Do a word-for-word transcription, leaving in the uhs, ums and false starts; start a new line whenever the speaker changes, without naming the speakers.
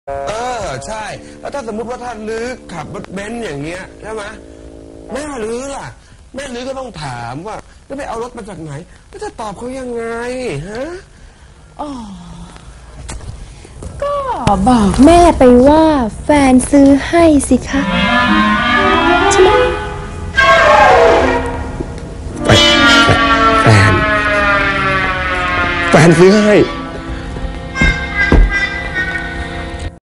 เออใช่แล้วถ้าสมมุติว่าท่านลื้อขับรถเบนซ์อย่างเงี้ยใช่ไหมแม่ลื้อล่ะแม่ลื้อก็ต้องถามว่าจะไปเอารถมาจากไหนแล้วจะตอบเขายังไงฮะ
อ๋อก็บอกแม่ไปว่าแฟนซื้อให้สิคะใช่ไหม
แฟนแฟนซื้อให้